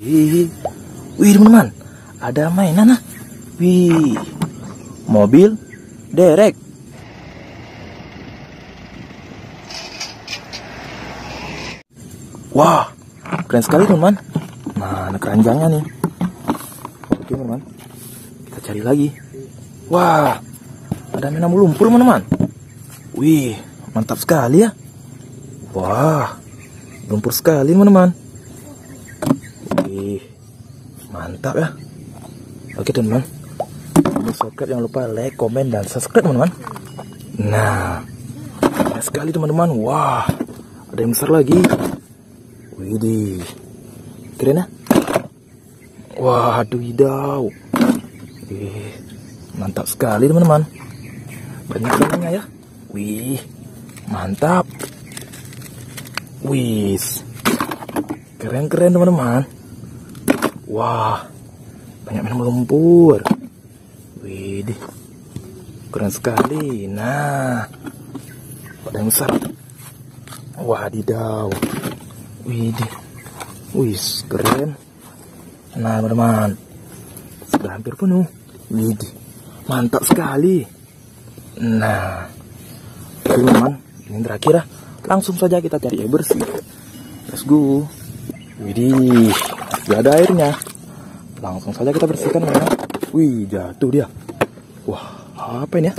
Wih teman-teman, ada mainan ah. Wih, mobil derek. Wah, keren sekali teman-teman. Mana keranjangnya nih? Oke teman-teman, kita cari lagi. Wah, ada mainan lumpur teman-teman. Wih, mantap sekali ya. Wah, lumpur sekali teman-teman. Wih, mantap ya. Oke teman-teman, subscribe, jangan lupa like, komen, dan subscribe teman-teman. Nah, banyak sekali teman-teman. Wah, ada yang besar lagi. Widih, keren ya. Waduh, hidau. Mantap sekali teman-teman. Banyak mainannya ya. Wih, mantap. Wih, keren-keren teman-teman. Wah, banyak mainan lumpur. Widih, keren sekali. Nah, ada yang besar. Wadidaw. Widih, wis keren. Nah teman-teman, sudah hampir penuh. Widih, mantap sekali. Nah, teman-teman, ini terakhir ya. Langsung saja kita cari air bersih. Let's go. Widih, sudah ada airnya. Langsung saja kita bersihkan ya. Wih, jatuh dia. Wah, apa ini ya?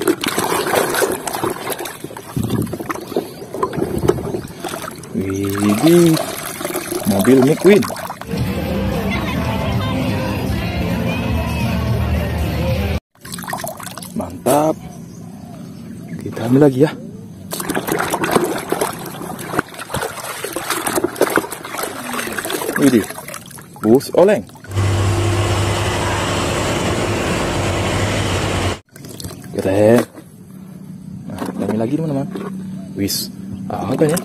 Widih, mobil McQueen. Mantap. Kita ambil lagi ya. Widih, bus oleng. Keren. Nah, kita ambil lagi teman-teman. Wis, apa ya?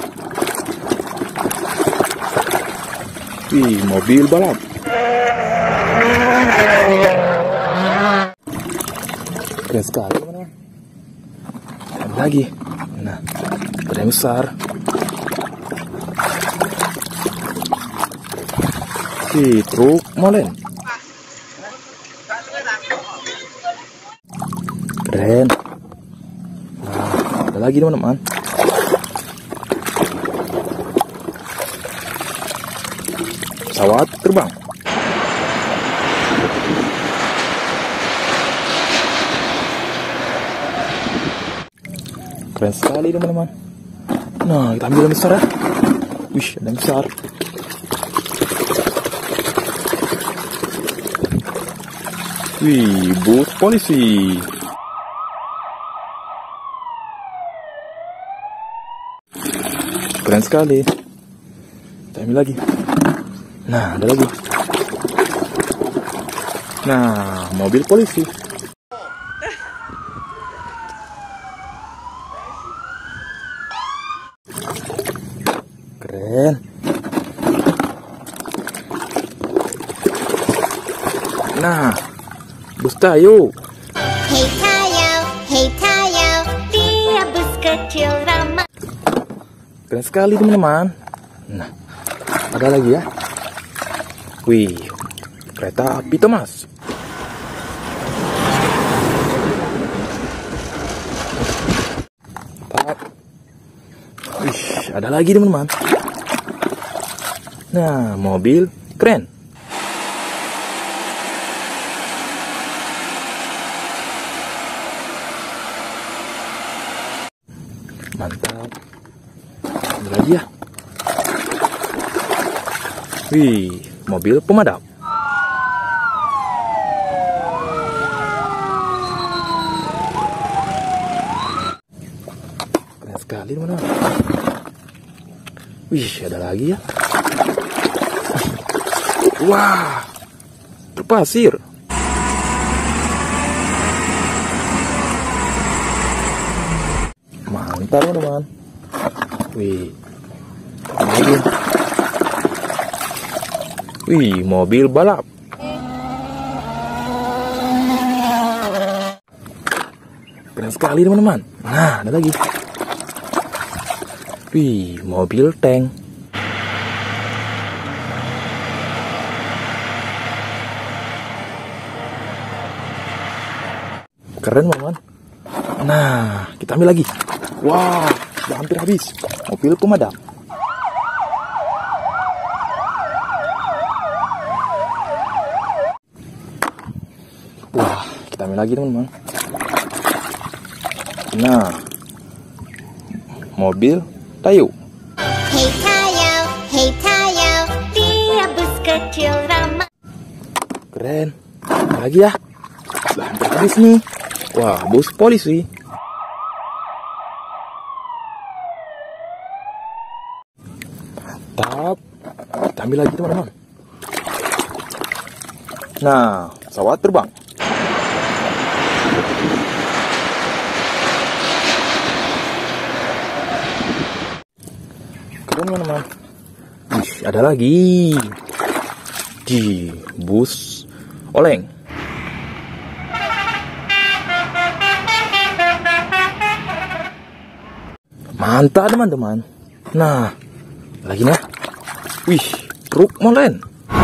Wih, mobil balap. Keren sekali teman-teman. Ambil lagi. Nah, ada yang besar. Wih, truk molen. Keren. Nah, ada lagi teman-teman. Pesawat terbang. Keren sekali teman-teman. Nah, kita ambil yang besar ya. Wih, ada yang besar. Wih, bus polisi. Keren sekali. Kita ambil lagi. Nah, ada lagi. Nah, mobil polisi. Keren. Nah, bus Tayo. Hey Tayo, dia bus kecil ramah. Keren sekali teman-teman. Nah, ada lagi ya. Wih, kereta api Thomas. Wih, ada lagi teman-teman. Nah, mobil keren. Mantap. Ada lagi ya. Wih, mobil pemadam. Keren sekali teman-teman. Wih, ada lagi ya. Wah, terpasir. Mantap teman-teman. Wih, lagi. Wih, mobil balap. Keren sekali teman-teman. Nah, ada lagi. Wih, mobil tank. Keren teman-teman. Nah, kita ambil lagi. Wah, sudah hampir habis. Mobil pemadam. Wah, kita ambil lagi teman-teman. Nah, mobil Tayo. Hey Tayo, dia bus kecil ramah. Keren. Lagi ya. Sudah hampir habis nih. Wah, bus polisi. Mantap. Kita ambil lagi teman-teman. Nah, pesawat terbang. Keren teman-teman. Wih, ada lagi. Di bus oleng. Mantap teman-teman. Nah, lagi nih. Wih, truk molen.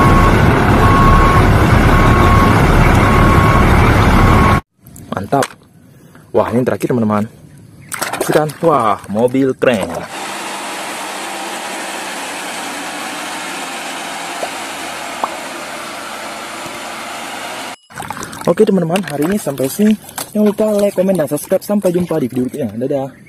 Mantap. Wah, ini terakhir teman-teman. Kan? Wah, mobil keren. Oke teman-teman, hari ini sampai sini. Jangan lupa like, komen, dan subscribe. Sampai jumpa di video berikutnya. Dadah.